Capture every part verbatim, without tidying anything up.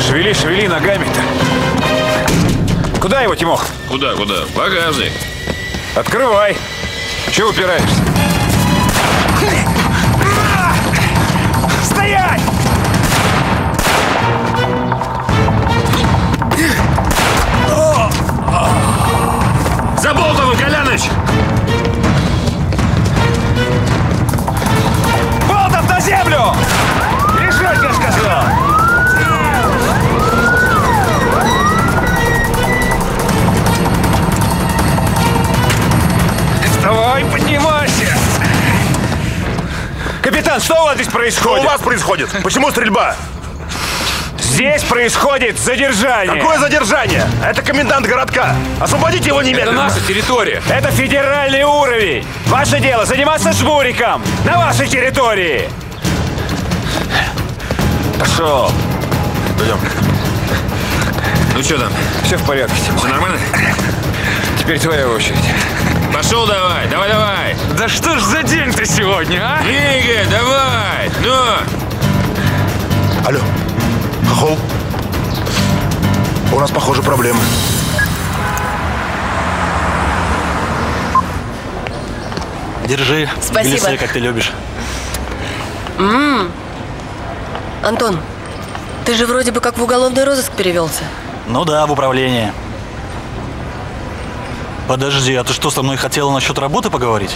Шевели, шевели ногами-то. Куда его, Тимох? Куда, куда? В багажник. Открывай. Чего упираешься? Стоять! Заболтован, Коляныч! Болтов на землю! Лежать, я сказал! Давай, поднимайся! Капитан, что у вас здесь происходит? Что у вас происходит? Почему стрельба? Здесь происходит задержание. Какое задержание? Это комендант городка. Освободите его немедленно. Это наша территория. Это федеральный уровень. Ваше дело заниматься жмуриком на вашей территории. Пошел. Пойдем. Ну что там? Все в порядке, Тимур. Все нормально? Теперь твоя очередь. Пошел давай, давай, давай. Да что ж за день-то сегодня, а? Двигай, давай. Ну. Алло. Хохол. У нас, похоже, проблемы. Держи. Спасибо. Глиссей, как ты любишь. М-м. Антон, ты же вроде бы как в уголовный розыск перевелся. Ну да, в управление. Подожди, а ты что, со мной хотела насчет работы поговорить?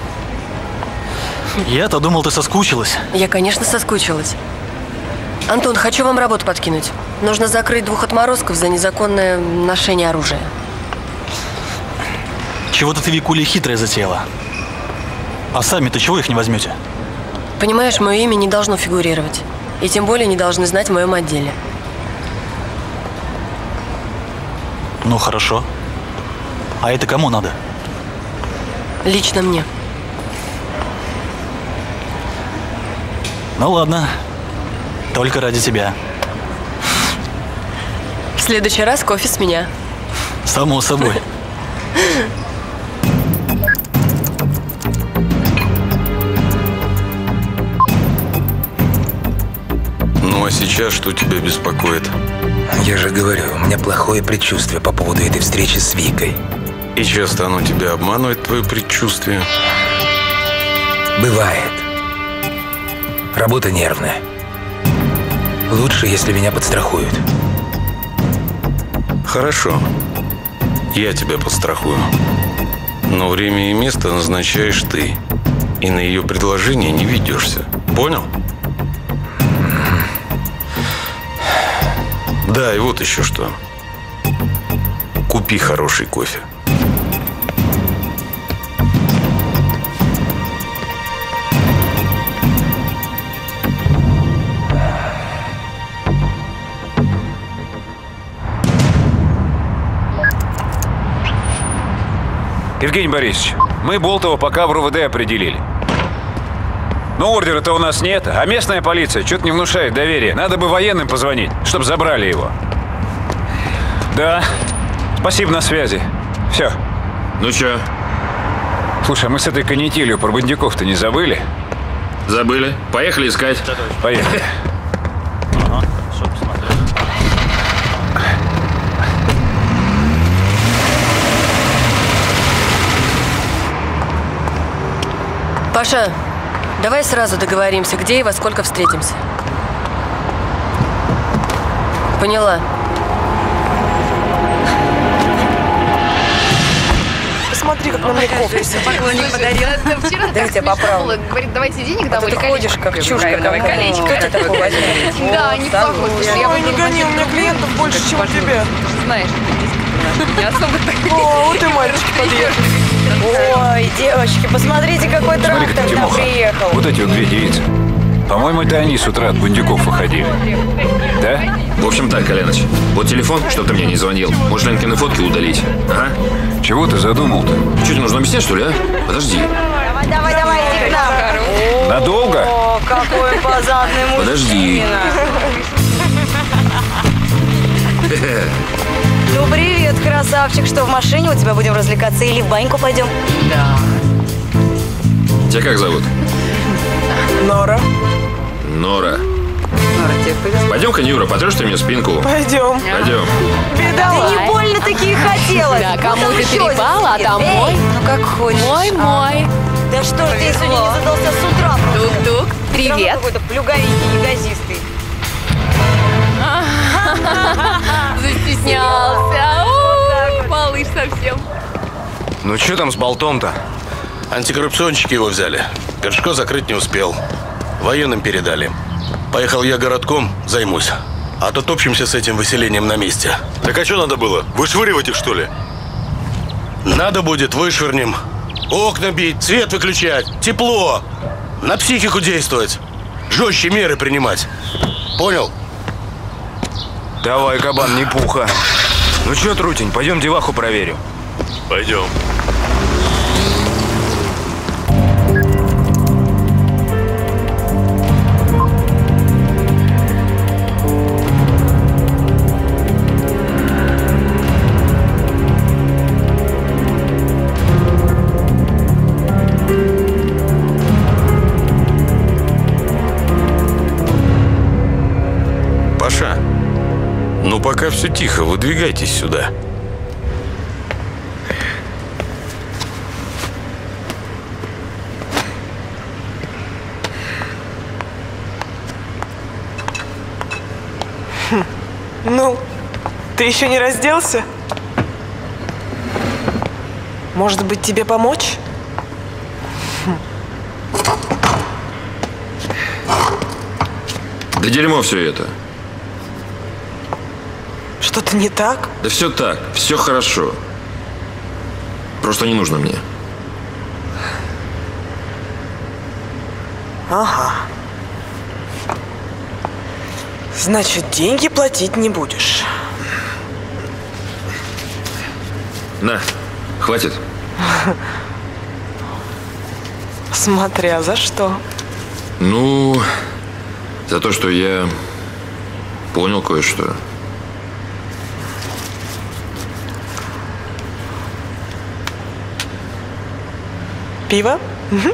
Я-то думал, ты соскучилась. Я, конечно, соскучилась. Антон, хочу вам работу подкинуть. Нужно закрыть двух отморозков за незаконное ношение оружия. Чего-то ты, Викуля, хитрая затеяла. А сами-то чего их не возьмете? Понимаешь, мое имя не должно фигурировать. И тем более не должны знать в моем отделе. Ну, хорошо. А это кому надо? Лично мне. Ну ладно. Только ради тебя. В следующий раз кофе с меня. Само собой. Ну а сейчас что тебя беспокоит? Я же говорю, у меня плохое предчувствие по поводу этой встречи с Викой. И часто оно тебя обманывает, твое предчувствие? Бывает. Работа нервная. Лучше, если меня подстрахуют. Хорошо. Я тебя подстрахую. Но время и место назначаешь ты. И на ее предложение не ведешься. Понял? Да, и вот еще что. Купи хороший кофе. Евгений Борисович, мы Болтова пока в РУВД определили. Но ордера-то у нас нет, а местная полиция что-то не внушает доверия. Надо бы военным позвонить, чтобы забрали его. Да, спасибо, на связи. Все. Ну чё? Слушай, а мы с этой канителью про бандюков-то не забыли? Забыли? Поехали искать. Поехали. Ага, всё, посмотрел. Паша, давай сразу договоримся, где и во сколько встретимся. Поняла. Посмотри, как на мне кофе сидит. Поклонник подарил. Да я тебя поправлю. Говорит, давайте денег А домой. ты ходишь, как чушка. Давай колечко. Кто тебя такой возьмет? Да, неплохой. Ой, не гони, у меня клиентов больше, чем у тебя. Знаешь, не особо так. О, вот и мальчики подъехали. Ой, девочки, посмотрите, какой трактор там Тимоха, приехал. вот эти вот две девицы. По-моему, это они с утра от бандюков выходили. Да? В общем так, Коляныч. Вот телефон, чтоб ты мне не звонил. Можешь Ленкины фотки удалить. Ага. Чего ты задумал-то? Что, тебе нужно объяснять, что ли, а? Подожди. Давай, давай, давай, иди к нам. Надолго? О, какой позадный мужчина. Подожди. Ну, привет, красавчик. Что, в машине у тебя будем развлекаться или в баньку пойдем? Да. Тебя как зовут? Нора. Нора. Пойдем-ка, Юра, потрешь ты мне спинку. Пойдем. Пойдем. Да не больно такие хотелось. Да, кому-то перепало, а там мой. Ну, как хочешь. Мой, мой. Да что ж ты сегодня не задался с утра? Тук-тук. Привет. Какой-то плюговитый, неказистый. Застеснялся. Ой, малыш совсем. Ну что там с болтом-то? Антикоррупционщики его взяли. Першко закрыть не успел. Военным передали. Поехал я городком, займусь. А то топчемся с этим выселением на месте. Так а что надо было? Вышвыривать их, что ли? Надо будет, вышвырнем. Окна бить, свет выключать, тепло. На психику действовать. Жестче меры принимать. Понял? Давай, кабан, не пуха. Ну что, Трутень, пойдем деваху проверю. Пойдем. Паша, ну пока все тихо, выдвигайтесь сюда. Ну, ты еще не разделся? Может быть, тебе помочь? Да дерьмо все это. Что-то не так? Да все так, все хорошо. Просто не нужно мне. Ага. Значит, деньги платить не будешь. На, хватит. Смотря за что. Ну, за то, что я понял кое-что. Пиво? Угу.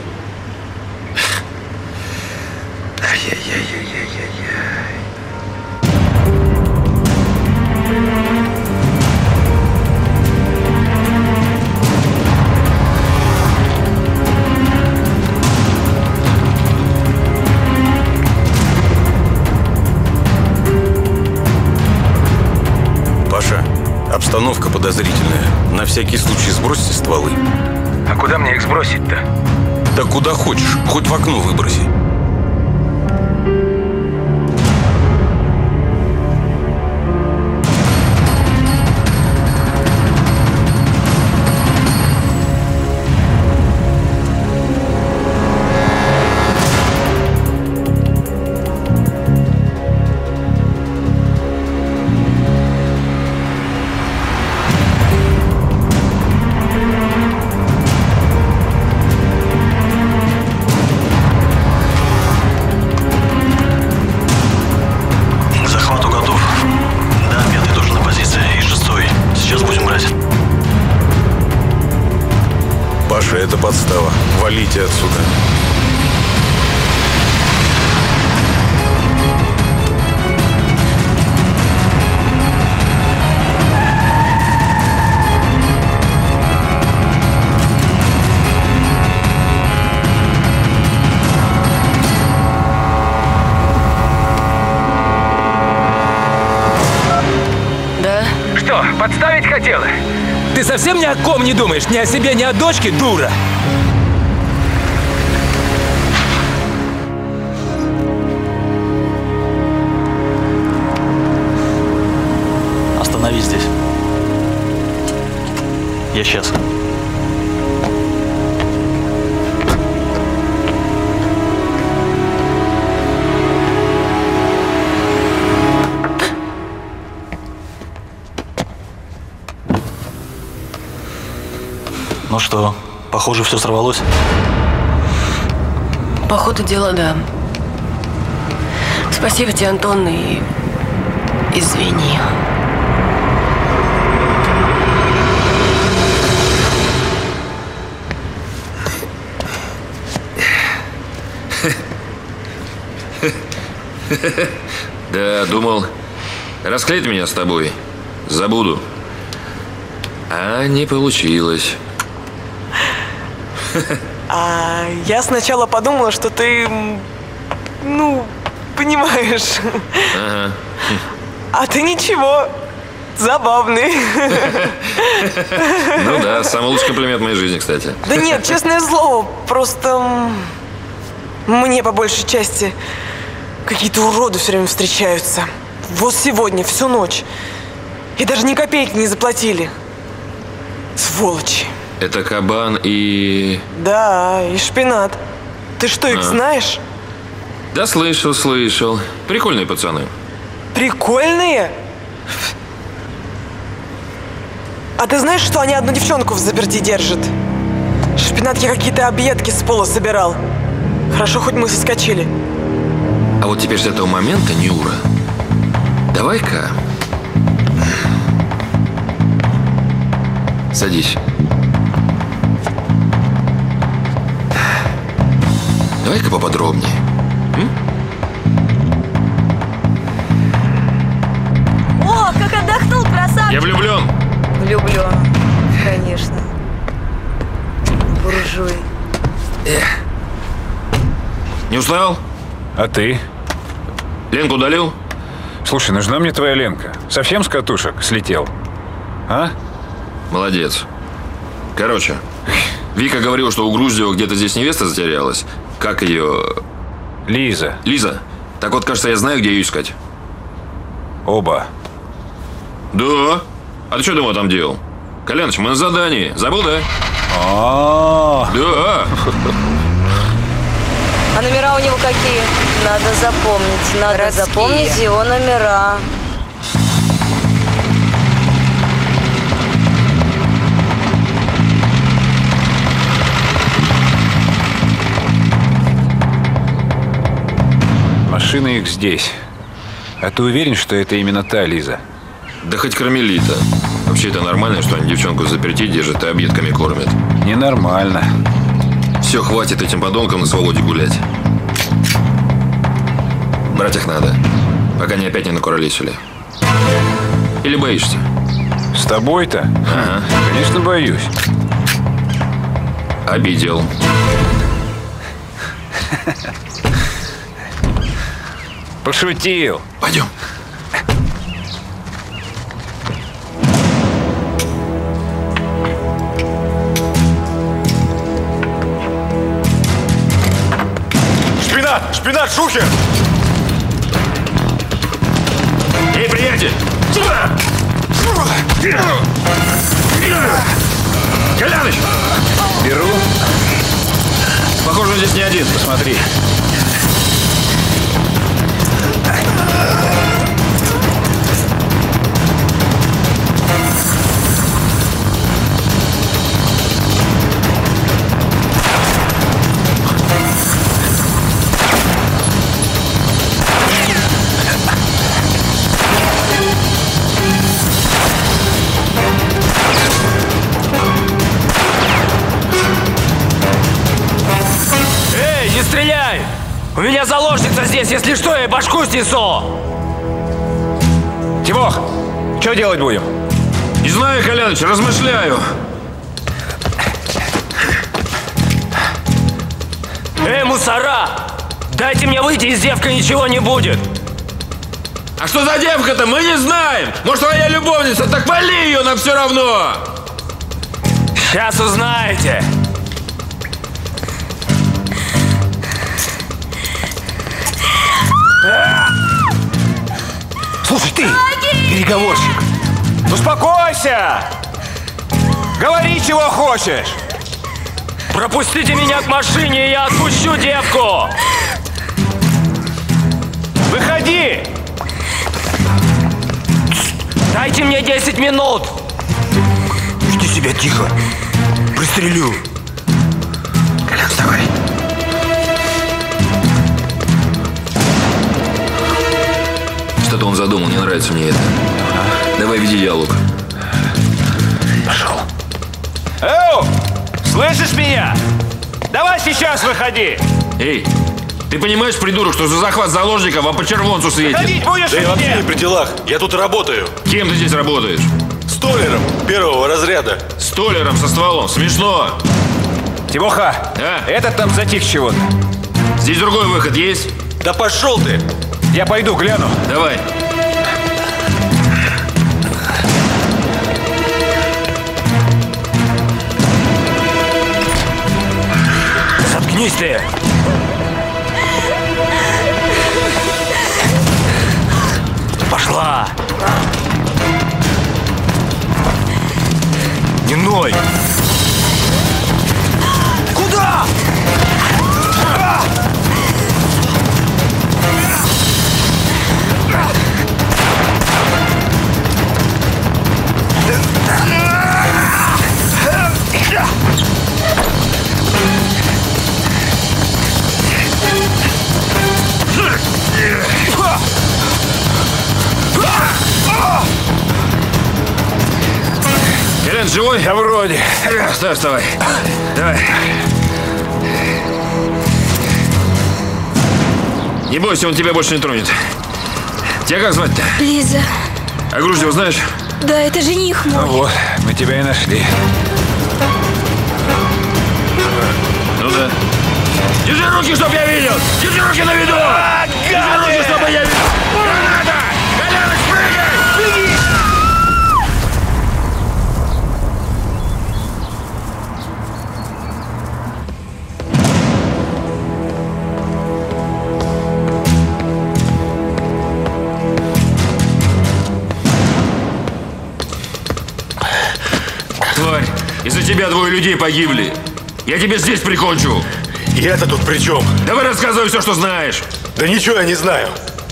Паша, обстановка подозрительная. На всякий случай сбросьте стволы. А куда мне их сбросить-то? Да куда хочешь, хоть в окно выброси. Паша, это подстава. Валите отсюда. Да? Что, подставить хотела? Ты совсем ни о ком не думаешь? Ни о себе, ни о дочке, дура? Остановись здесь. Я сейчас. Ну что, похоже, все сорвалось? По ходу дела, да. Спасибо тебе, Антон, и извини. Да, думал, расклеить меня с тобой. Забуду. А не получилось. А я сначала подумала, что ты, ну, понимаешь. Ага. А ты ничего, забавный. Ну да, самый лучший комплимент в моей жизни, кстати. Да нет, честное слово, просто мне по большей части какие-то уроды все время встречаются. Вот сегодня, всю ночь. И даже ни копейки не заплатили. Сволочи. Это кабан и... Да, и шпинат. Ты что, их А. знаешь? Да слышал, слышал. Прикольные пацаны. Прикольные? А ты знаешь, что они одну девчонку в заперти держат? Шпинат я какие-то объедки с пола собирал. Хорошо, хоть мы соскочили. А вот теперь с этого момента, Нюра, давай-ка... Садись. Давай-ка поподробнее. М? О, как отдохнул, красавчик! Я влюблен. Влюблен, конечно. Буржуй. Не устал? А ты? Ленку удалил? Слушай, нужна мне твоя Ленка. Совсем с катушек слетел? А? Молодец. Короче, Вика говорила, что у Груздева где-то здесь невеста затерялась. Как ее? Лиза. Лиза? Так вот, кажется, я знаю, где ее искать. Оба. Да? А ты что думал там делал? Коляныч, мы на задании. Забыл, да? А-а-а. Да. А номера у него какие? Надо запомнить. Надо Городские. запомнить его номера. Машина их здесь. А ты уверен, что это именно та Лиза? Да хоть кармелита. Вообще это нормально, что они девчонку в заперти держат и объедками кормят. Ненормально. Все, хватит этим подонкам на свободе гулять. Брать их надо, пока они опять не накуролесили. Или боишься? С тобой-то? Ага. Конечно, боюсь. Обидел. Пошутил. Пойдем. Шпинат! Шпинат, Шухер! Эй, приятель! Сюда! Коляныч! Беру. Похоже, он здесь не один. Посмотри. Эй, не стреляй! У меня заложница здесь, если что, я башку снесу! Тимох, что делать будем? Не знаю, Коляныч, размышляю. Эй, мусора! Дайте мне выйти, из девка ничего не будет! А что за девка-то, мы не знаем. Может, твоя любовница, так вали ее, нам все равно. Сейчас узнаете! Слушай, ты, переговорщик, успокойся! Говори, чего хочешь! Пропустите меня к машине, и я отпущу девку! Выходи! Дайте мне десять минут! Веди себя тихо, пристрелю. Колян, вставай. Что-то он задумал, не нравится мне это. Давай, веди диалог. Пошел. Эу! Слышишь меня? Давай сейчас выходи! Эй, Ты понимаешь, придурок, что за захват заложников вам по червонцу светит? Ходить будешь Да или я вообще нет? не при делах. Я тут работаю. Кем ты здесь работаешь? Столером первого разряда. Столером со стволом. Смешно. Тимоха, А? этот там затих чего-то. Здесь другой выход есть? Да пошел ты! Я пойду гляну. Давай. Заткнись ты! Пошла! Не ной! Куда? Элен, живой? Да вроде. Вставай, вставай. Давай. Не бойся, он тебя больше не тронет. Тебя как звать-то? Лиза. А Груздева знаешь? Да, это жених Ну мой. вот, мы тебя и нашли. Ну да. Держи руки, чтоб я видел! Держи руки на виду! Держи руки, чтобы я видел! Граната! Коляныч, прыгай! Беги! Тварь, из-за тебя двое людей погибли. Я тебя здесь прикончу. Я-то тут при чем? Давай рассказывай все, что знаешь. Да ничего я не знаю.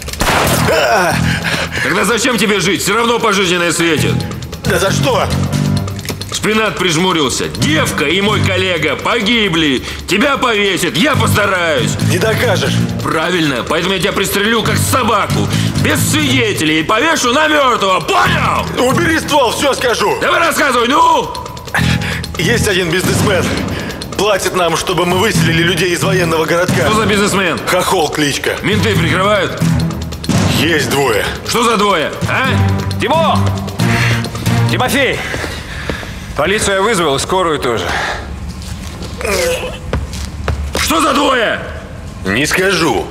Тогда зачем тебе жить? Все равно пожизненное светит. Да за что? Шпинат прижмурился. Девка и мой коллега погибли. Тебя повесят, я постараюсь. Не докажешь. Правильно, поэтому я тебя пристрелю как собаку. Без свидетелей и повешу на мертвого. Понял? Убери ствол, все скажу. Давай рассказывай, ну! Есть один бизнесмен. Платит нам, чтобы мы выселили людей из военного городка. Что за бизнесмен? Хохол кличка. Менты прикрывают? Есть двое. Что за двое, а? Тимо! Тимофей! Полицию я вызвал и скорую тоже. Что за двое? Не скажу.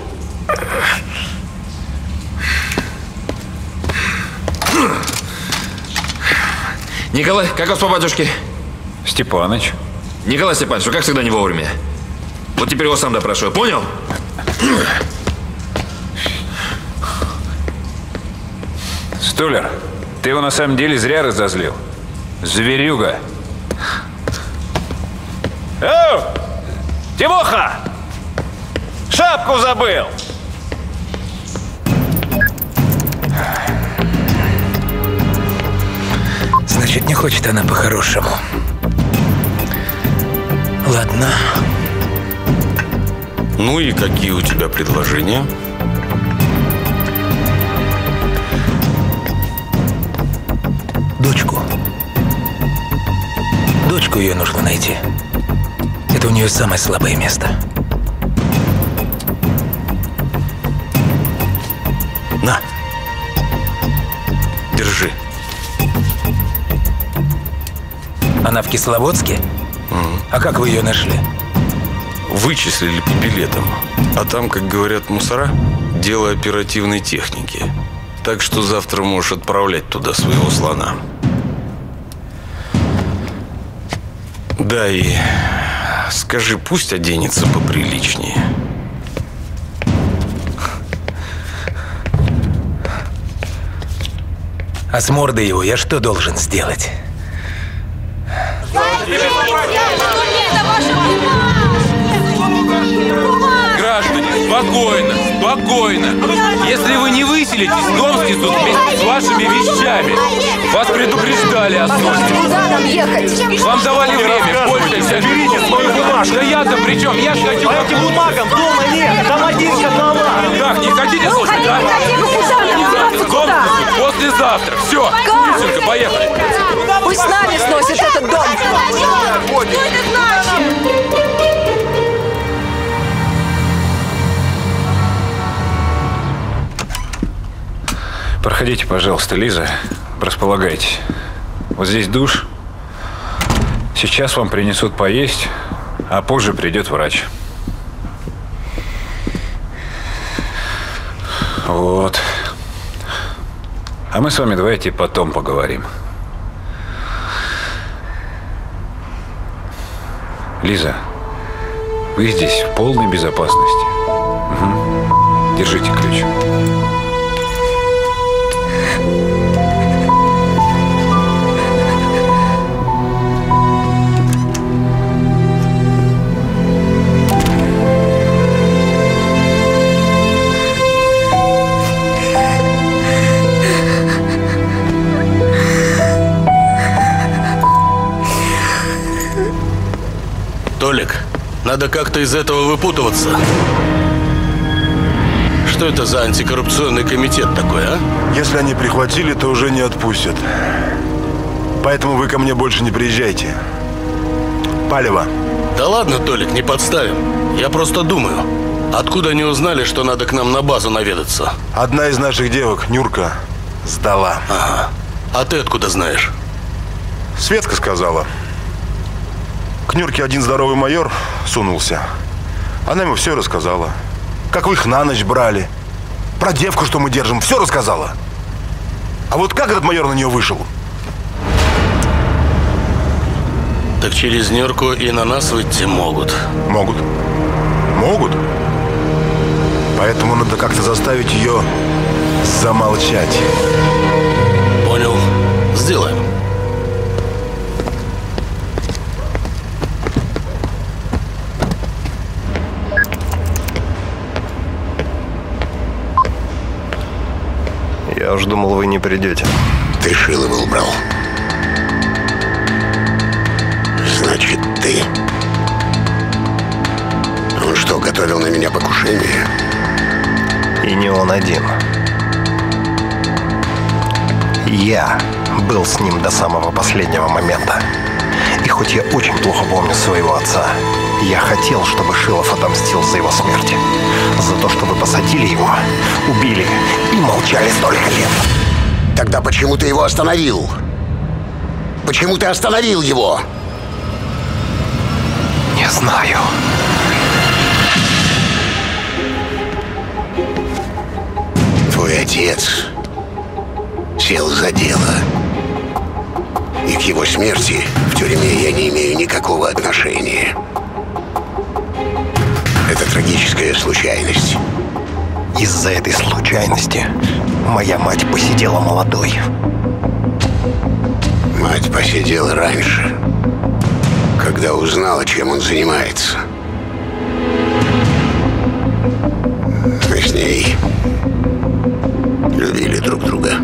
Николай, как вас по батюшке? Степаныч. Николай Степанович, вы как всегда не вовремя. Вот теперь его сам допрашиваю, понял? Столер, ты его на самом деле зря разозлил. Зверюга. Оу! Тимоха! Шапку забыл! Значит, не хочет она по-хорошему. Ладно. Ну и какие у тебя предложения? Дочку. Дочку ее нужно найти. Это у нее самое слабое место. На. Держи. Она в Кисловодске? А как вы ее нашли? Вычислили по билетам. А там, как говорят мусора, дело оперативной техники. Так что завтра можешь отправлять туда своего слона. Да и скажи, пусть оденется поприличнее. А с мордой его я что должен сделать? Граждане, спокойно, спокойно. Если вы не выселитесь, дом снесут вместе с вашими вещами. Вас предупреждали о сносе. Куда нам ехать? Вам давали время, пользуйтесь. Берите свою бумажку. Да я-то при чем? Я ж хочу... По этим бумагам дома нет. Там один котлован. Так, не хотите слушать, да? Ну куда нам деваться, Дом куда? снесут послезавтра. Все, Как? Люсенька, поехали. Пусть с нами сносит этот дом. Что это значит? Проходите, пожалуйста, Лиза. Располагайтесь. Вот здесь душ. Сейчас вам принесут поесть, а позже придет врач. Вот. А мы с вами давайте потом поговорим. Лиза, вы здесь в полной безопасности. Угу. Держите ключ. Толик, надо как-то из этого выпутываться. Что это за антикоррупционный комитет такой, а? Если они прихватили, то уже не отпустят. Поэтому вы ко мне больше не приезжайте. Палево. Да ладно, Толик, не подставим. Я просто думаю, откуда они узнали, что надо к нам на базу наведаться? Одна из наших девок, Нюрка, сдала. Ага. А ты откуда знаешь? Светка сказала. К Нюрке один здоровый майор сунулся. Она ему все рассказала. Как вы их на ночь брали. Про девку, что мы держим, все рассказала. А вот как этот майор на нее вышел? Так через Нюрку и на нас выйти могут. Могут. Могут. Поэтому надо как-то заставить ее замолчать. Понял. Сделаем. Я уж думал, вы не придете. Ты Шилова убрал. Значит, ты. Он что, готовил на меня покушение? И не он один. Я был с ним до самого последнего момента. И хоть я очень плохо помню своего отца, я хотел, чтобы Шилов отомстил за его смерть. За то, что вы посадили его, убили и молчали столько лет. Тогда почему ты его остановил? Почему ты остановил его? Не знаю. Твой отец сел за дело. И к его смерти в тюрьме я не имею никакого отношения. Это трагическая случайность. Из-за этой случайности моя мать посидела молодой. Мать посидела раньше, когда узнала, чем он занимается. Мы с ней любили друг друга.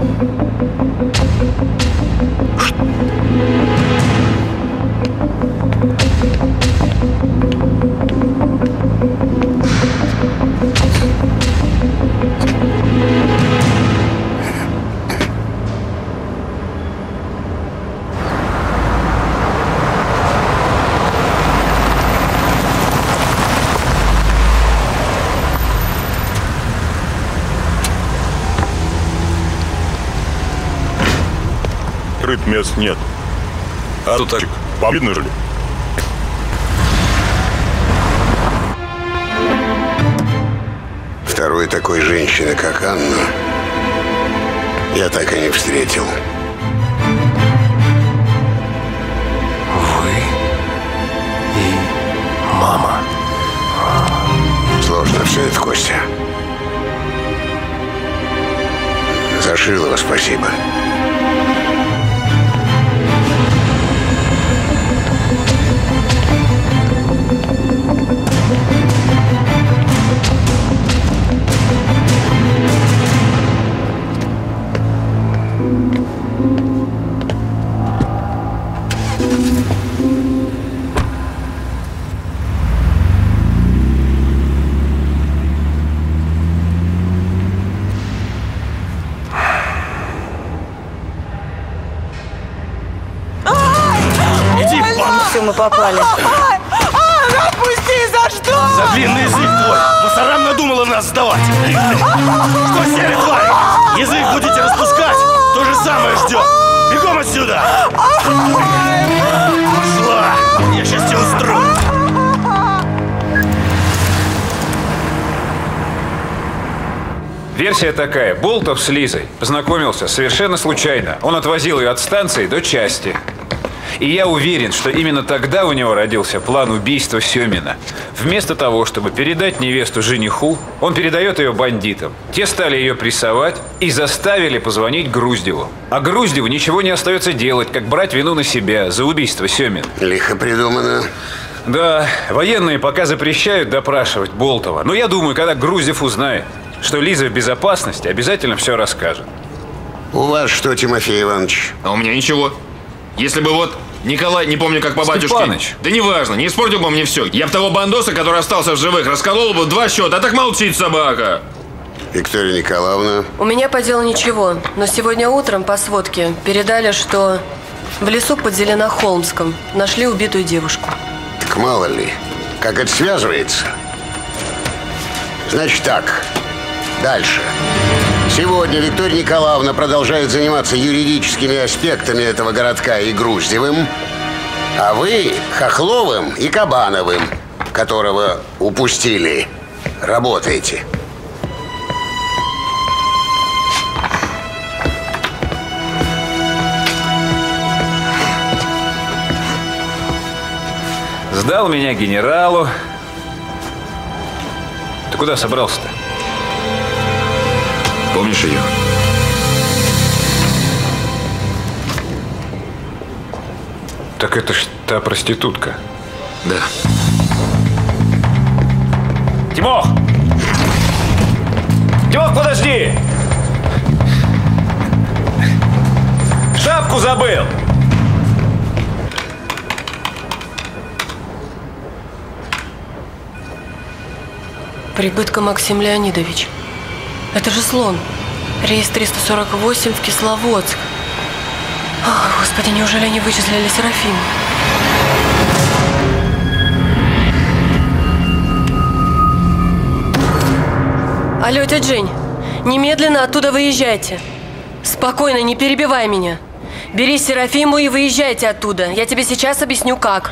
Крыт мест нет. А тут так победно жили. Второй такой женщины, как Анна, я так и не встретил. Вы и мама. Сложно все это, Костя. За Шилова спасибо. Все, мы попали. Отпусти, за что? За длинный язык твой! Мусорам надумала нас сдавать! Что с ними, тварь? Язык будете можете распускать. То же самое ждет. Бегом отсюда. Пошла. Я сейчас тебя устрою. Версия такая. Болтов с Лизой познакомился совершенно случайно. Он отвозил ее от станции до части. И я уверен, что именно тогда у него родился план убийства Семина. Вместо того, чтобы передать невесту жениху, он передает ее бандитам. Те стали ее прессовать и заставили позвонить Груздеву. А Груздеву ничего не остается делать, как брать вину на себя за убийство Семина. Лихо придумано. Да, военные пока запрещают допрашивать Болтова. Но я думаю, когда Груздев узнает, что Лиза в безопасности, обязательно все расскажет. У вас что, Тимофей Иванович? А у меня ничего. Если бы вот Николай, не помню как по батюшке. Степаныч. Да неважно, не испортил бы мне все. Я бы того бандоса, который остался в живых, расколол бы два счета, а так молчит собака. Виктория Николаевна. У меня по делу ничего, но сегодня утром по сводке передали, что в лесу под Зеленохолмском нашли убитую девушку. Так мало ли, как это связывается? Значит так, дальше. Сегодня Виктория Николаевна продолжает заниматься юридическими аспектами этого городка и Груздевым, а вы Хохловым и Кабановым, которого упустили, работаете. Сдал меня генералу. Ты куда собрался-то? Помнишь ее? Так это ж та проститутка. Да. Тимох! Тимох, подожди! Шапку забыл! Прибытка Максим Леонидович. Это же слон. Рейс триста сорок восемь в Кисловодск. О, Господи, неужели они вычислили Серафиму? Алло, тетя Жень, немедленно оттуда выезжайте. Спокойно, не перебивай меня. Бери Серафиму и выезжайте оттуда. Я тебе сейчас объясню, как.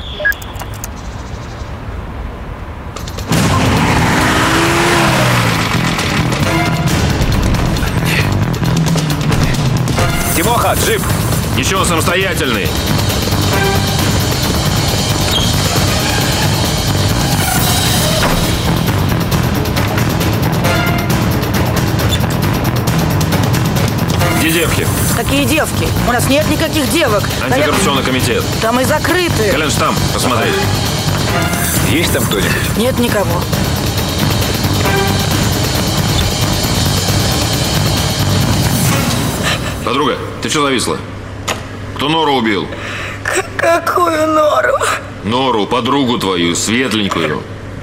Тимоха, джип! Ничего, самостоятельный. Где девки? Какие девки? У нас нет никаких девок. Антикоррупционный комитет. Там и закрыты. Колян, там, посмотри. Есть там кто-нибудь? Нет никого. Подруга, ты что зависла? Кто Нору убил? Какую Нору? Нору, подругу твою, светленькую.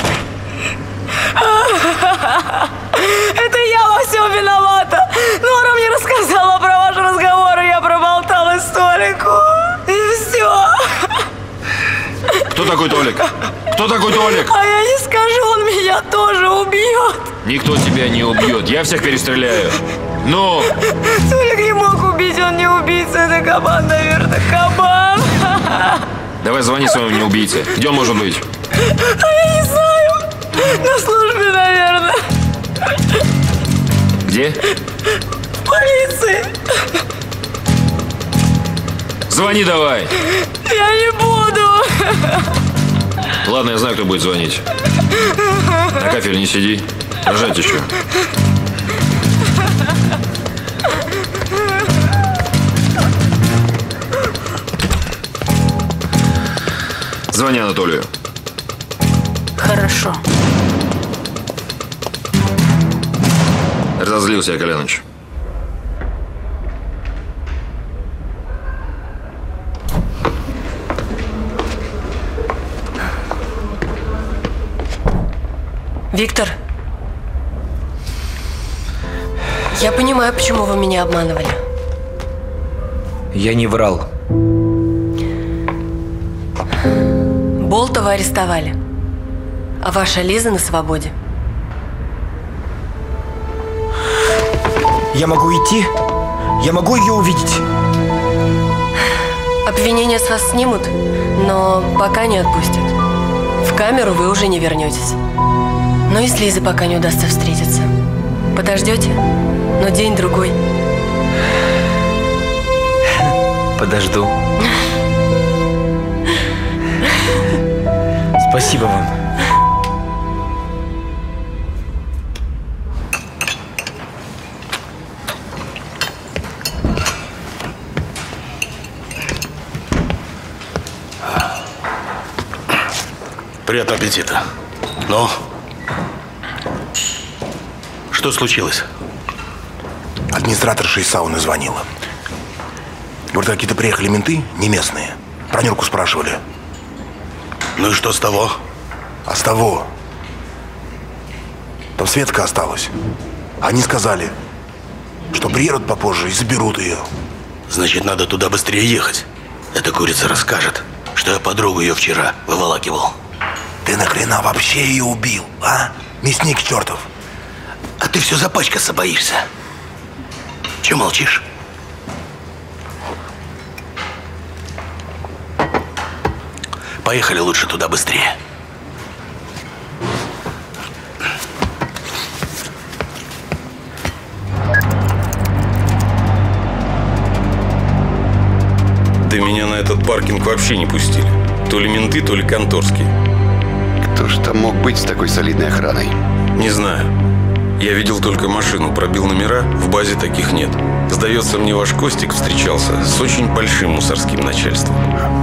Это я во всем виновата. Нора мне рассказала про ваш разговор, и я проболталась Толику. И все. Кто такой Толик? Кто такой Толик? А я не скажу, он меня тоже убьет. Никто тебя не убьет, я всех перестреляю. Ну? Толик не мог убить, он не убийца, это кабан, наверное, кабан. Давай звони своему не убийце. Где он может быть? А я не знаю. На службе, наверное. Где? В полиции. Звони давай. Я не буду. Ладно, я знаю, кто будет звонить. На кафеле не сиди. Рожать еще. Звони Анатолию. Хорошо. Разозлился я, Коляныч. Виктор, я понимаю, почему вы меня обманывали. Я не врал. Болтова арестовали, а ваша Лиза на свободе. Я могу идти? Я могу ее увидеть? Обвинения с вас снимут, но пока не отпустят. В камеру вы уже не вернетесь. Но и с Лизой пока не удастся встретиться. Подождете? Но день-другой. Подожду. Спасибо вам. Приятного аппетита. Ну? Что случилось? Администраторша из сауны звонила. Говорит, какие-то приехали менты, не местные. Про Нюрку спрашивали. Ну и что с того? А с того? Там Светка осталась. Они сказали, что приедут попозже и заберут ее. Значит, надо туда быстрее ехать. Эта курица расскажет, что я подругу ее вчера выволакивал. Ты нахрена вообще ее убил, а? Мясник чертов. А ты все запачкаться боишься. Че молчишь? Поехали лучше туда быстрее. Да меня на этот паркинг вообще не пустили. То ли менты, то ли конторские. Кто ж там мог быть с такой солидной охраной? Не знаю. Я видел только машину, пробил номера, в базе таких нет. Сдается мне, ваш Костик встречался с очень большим мусорским начальством.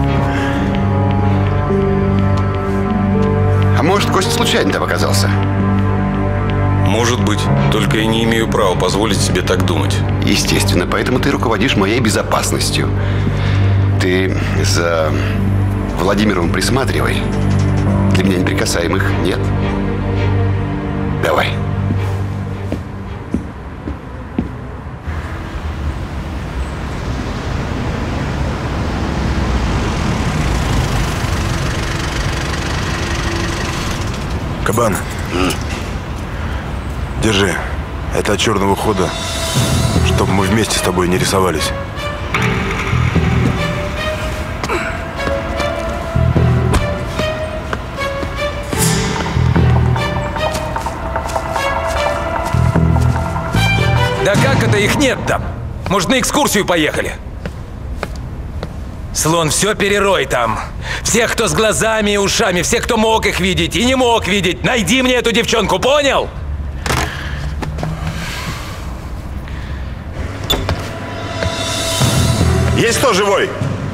А может, Костя случайно там оказался? Может быть. Только я не имею права позволить себе так думать. Естественно, поэтому ты руководишь моей безопасностью. Ты за Владимиром присматривай. Для меня неприкасаемых нет. Давай. Кабан, mm. держи. Это от черного хода, чтобы мы вместе с тобой не рисовались. Да как это их нет там? Может, на экскурсию поехали? Слон, все перерой там. Всех, кто с глазами и ушами, всех, кто мог их видеть и не мог видеть. Найди мне эту девчонку, понял? Есть кто живой?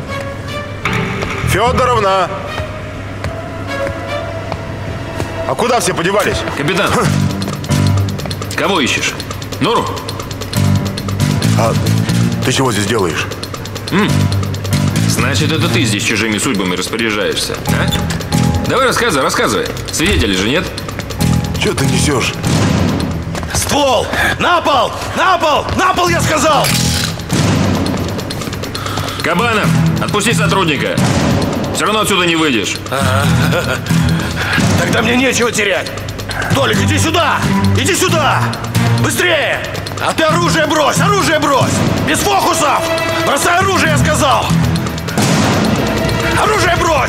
Федоровна! А куда все подевались? Капитан, кого ищешь? Нору? А ты чего здесь делаешь? М? Значит, это ты здесь чужими судьбами распоряжаешься, а? Давай рассказывай, рассказывай. Свидетелей же нет? Че ты несешь? Ствол! На пол! На пол! На пол, я сказал! Кабанов, отпусти сотрудника. Все равно отсюда не выйдешь. Ага. Тогда мне нечего терять. Толик, иди сюда! Иди сюда! Быстрее! А ты оружие брось! Оружие брось! Без фокусов! Бросай оружие, я сказал! Оружие брось!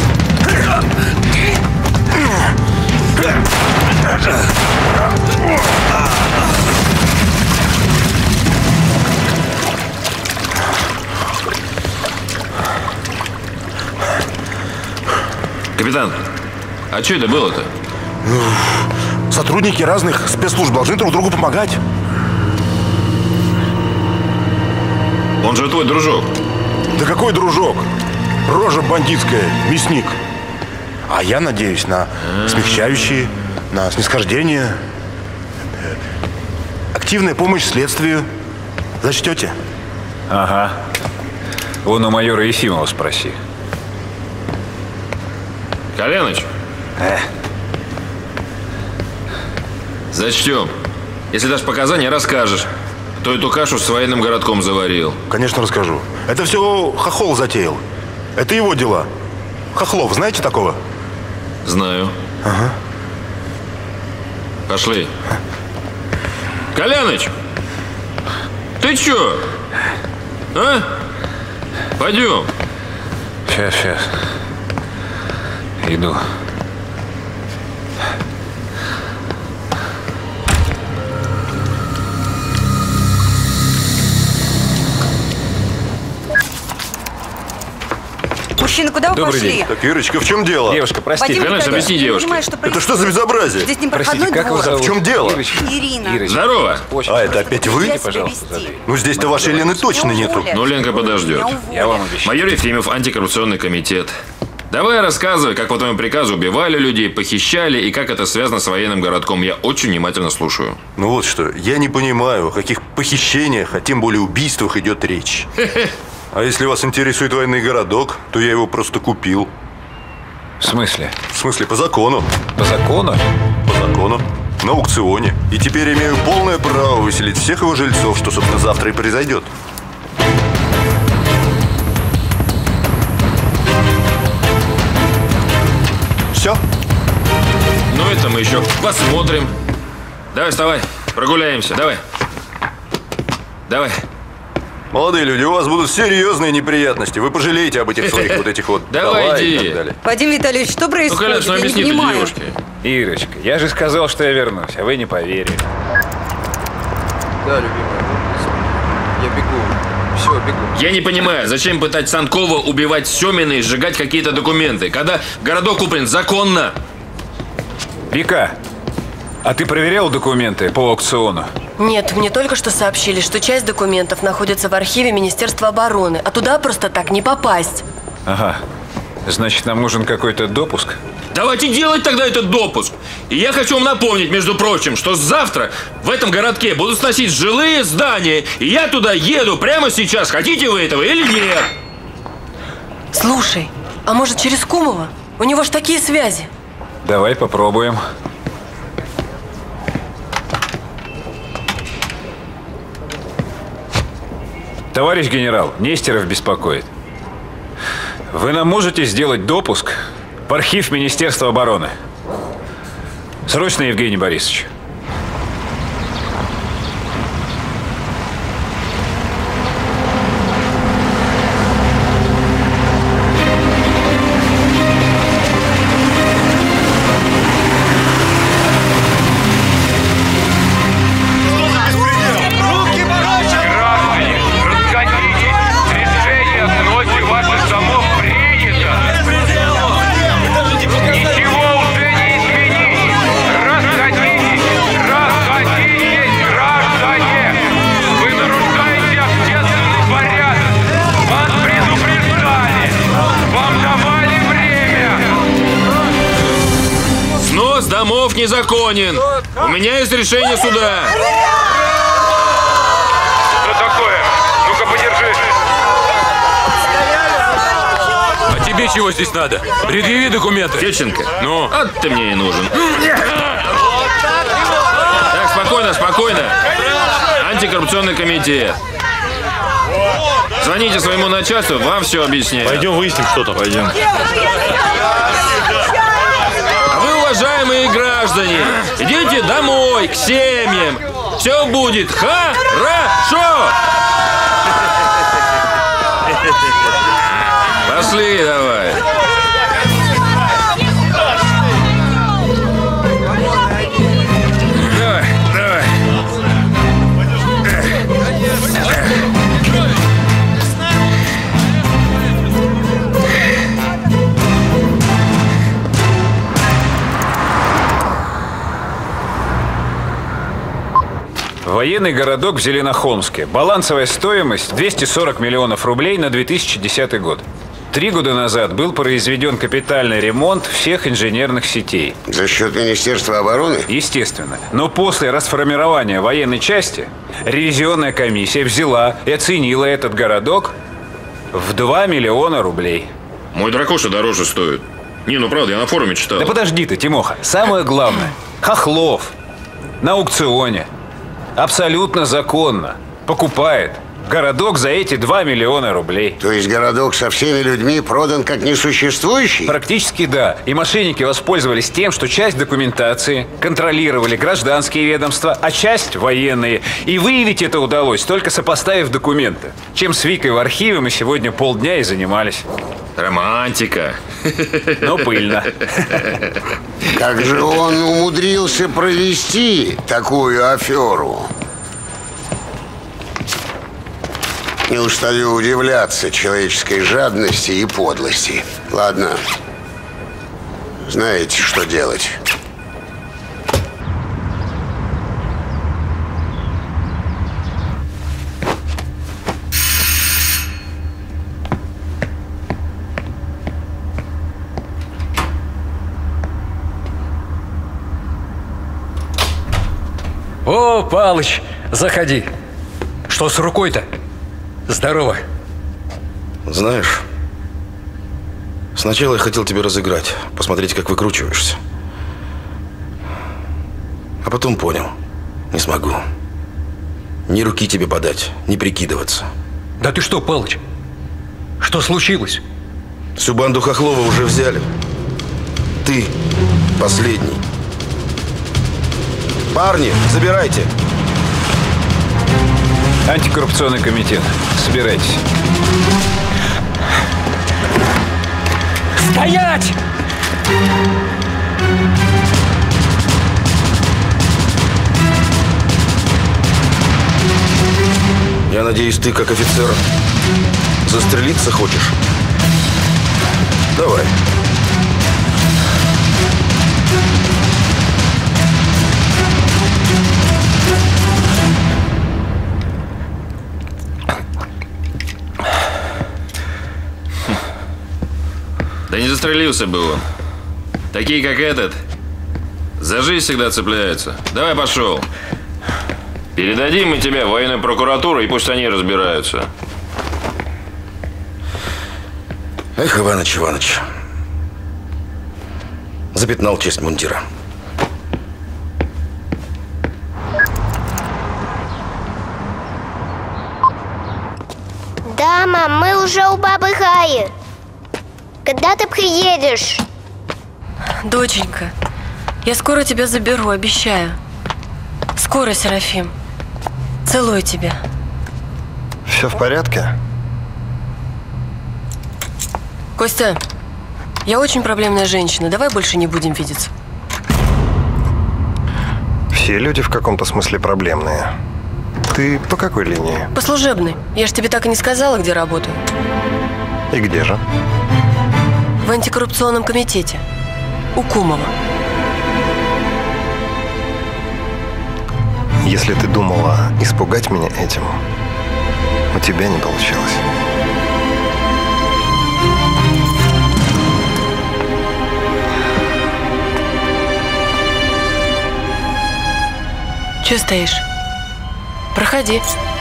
Капитан, а что это было-то? Сотрудники разных спецслужб должны друг другу помогать. Он же твой дружок. Да какой дружок? Рожа бандитская, мясник. А я надеюсь на смягчающие, на снисхождение, активная помощь следствию. Зачтете? Ага. Вон у майора Ефимова спроси. Коляныч? Э. Зачтем. Если дашь показания, расскажешь. Кто эту кашу с военным городком заварил. Конечно, расскажу. Это все Хохол затеял. Это его дела. Хохлов, знаете такого? Знаю. Ага. Пошли. Коляныч! Ты чё? А? Пойдем. Сейчас, сейчас. Иду. Мужчина, куда вы Добрый пошли? день. Так, Ирочка, в чем дело? Девушка, простите. Вадим Конечно, Витальевич, объясни я не девушке. понимаю, что Это происходит. что за безобразие? Здесь не Простите, проходной как двор. вас зовут? В чем дело? Ирочка. Ирина. Ирочка. Здорово. Очень А, это опять вы? Нельзя себя Пожалуйста, вести. задвинь. Ну, здесь-то вашей Лены точно Меня нету. уволят. Ну, Ленка подождет. Меня уволят. Я вам обещаю. Майор Ефремов, антикоррупционный комитет. Давай рассказывай, как по твоему приказу убивали людей, похищали и как это связано с военным городком. Я очень внимательно слушаю. Ну вот что, я не понимаю, о каких похищениях, а тем более убийствах идет речь. А если вас интересует военный городок, то я его просто купил. В смысле? В смысле, по закону. По закону? По закону. На аукционе. И теперь имею полное право выселить всех его жильцов, что, собственно, завтра и произойдет. Все? Ну, это мы еще посмотрим. Давай, вставай, прогуляемся, давай. Давай. Молодые люди, у вас будут серьезные неприятности. Вы пожалеете об этих своих вот этих вот Давай, и иди. так далее. Вадим Витальевич, что Ну, происходит? конечно, Я не объясни ты понимаю. девушке. Ирочка, я же сказал, что я вернусь, а вы не поверили. Да, любимая, я бегу. Все, бегу. Я не понимаю, зачем пытать Санкова, убивать Семина и сжигать какие-то документы, когда городок куплен законно. Вика, а ты проверял документы по аукциону? Нет, мне только что сообщили, что часть документов находится в архиве Министерства обороны, а туда просто так не попасть. Ага. Значит, нам нужен какой-то допуск? Давайте делать тогда этот допуск. И я хочу вам напомнить, между прочим, что завтра в этом городке будут сносить жилые здания, и я туда еду прямо сейчас. Хотите вы этого или нет? Слушай, а может через Кумова? У него ж такие связи. Давай попробуем. Товарищ генерал, Нестеров беспокоит. Вы нам можете сделать допуск в архив Министерства обороны? Срочно, Евгений Борисович. Домов незаконен. У меня есть решение суда. Что такое? Ну-ка, подержи. А тебе чего здесь надо? Предъяви документы. Теченко, ну? А ты мне и нужен. Так, спокойно, спокойно. Антикоррупционный комитет. Звоните своему начальству, вам все объясняют. Пойдем выясним, что там. Пойдем. А вы, уважаемые граждане, идите домой, к семьям. Все будет хорошо. Пошли давай. Давай, давай. Военный городок в Зеленохолмске. Балансовая стоимость двести сорок миллионов рублей на две тысячи десятый год. Три года назад был произведен капитальный ремонт всех инженерных сетей. За счет Министерства обороны? Естественно. Но после расформирования военной части ревизионная комиссия взяла и оценила этот городок в два миллиона рублей. Мой дракоша дороже стоит. Не, ну правда, я на форуме читал. Да подожди ты, Тимоха. Самое главное. Хохлов на аукционе абсолютно законно покупает Городок за эти два миллиона рублей. То есть городок со всеми людьми продан как несуществующий? Практически да. И мошенники воспользовались тем, что часть документации контролировали гражданские ведомства, а часть военные. И выявить это удалось, только сопоставив документы. Чем с Викой в архиве мы сегодня полдня и занимались. Романтика. Но пыльно. Как же он умудрился провести такую аферу? Не устаю удивляться человеческой жадности и подлости. Ладно. Знаете, что делать? О, Палыч, заходи. Что с рукой-то? Здорово. Знаешь, сначала я хотел тебя разыграть, посмотреть, как выкручиваешься. А потом понял, не смогу. Ни руки тебе подать, ни прикидываться. Да ты что, Палыч? Что случилось? Всю банду Хохлова уже взяли. Ты последний. Парни, забирайте. Антикоррупционный комитет. Собирайтесь. Стоять! Я надеюсь, ты, как офицер, застрелиться хочешь? Давай. Да не застрелился бы он. Такие, как этот, за жизнь всегда цепляются. Давай, пошел. Передадим мы тебя в военную прокуратуру, и пусть они разбираются. Эх, Иваныч, Иваныч. Запятнал честь мундира. Да, мам, мы уже у бабы Гаи. Когда ты приедешь? Доченька, я скоро тебя заберу, обещаю. Скоро, Серафим. Целую тебя. Все в порядке? Костя, я очень проблемная женщина. Давай больше не будем видеться. Все люди в каком-то смысле проблемные. Ты по какой линии? По служебной. Я ж тебе так и не сказала, где работаю. И где же? В антикоррупционном комитете. У Кумова. Если ты думала испугать меня этим, у тебя не получилось. Чего стоишь? Проходи.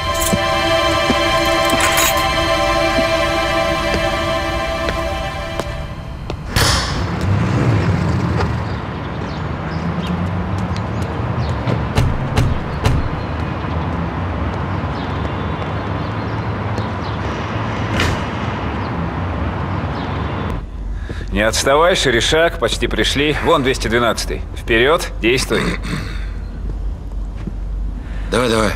Не отставай, Шеришак, почти пришли. Вон двести двенадцатый. Вперед, действуй. Давай, давай.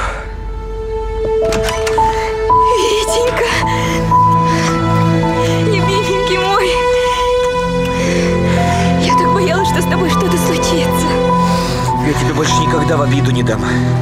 Витенька, любименький мой, я так боялась, что с тобой что-то случится. Я тебе больше никогда в обиду не дам.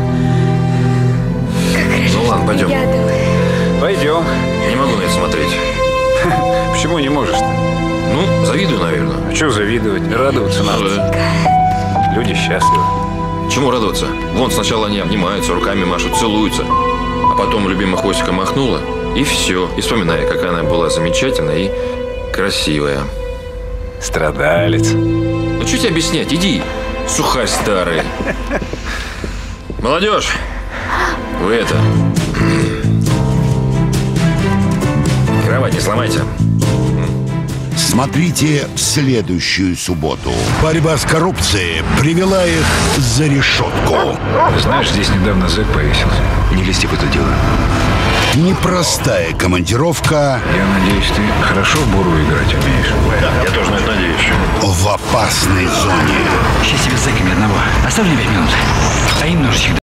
Как хорошо, Ну ладно, пойдем. рядом. Пойдем. Не могу на это смотреть. Почему не можешь-то? Ну, завидую, наверное. Чего завидовать? Радоваться надо. Да. Люди счастливы. Чему радоваться? Вон сначала они обнимаются, руками машут, целуются. А потом любимая хвостиком махнула, и все. И вспоминая, как она была замечательная и красивая. Страдалец. Ну, что тебе объяснять? Иди, сухарь старый. Молодежь, вы это... Кровать не сломайте. Смотрите в следующую субботу. Борьба с коррупцией привела их за решетку. Знаешь, здесь недавно зэк повесился. Не лезьте в это дело. непростая командировка. Я надеюсь, ты хорошо в буру играть умеешь. Я тоже на это надеюсь. В опасной зоне. Сейчас тебе с зэками одного. Оставь мне пять минут. А им ножичек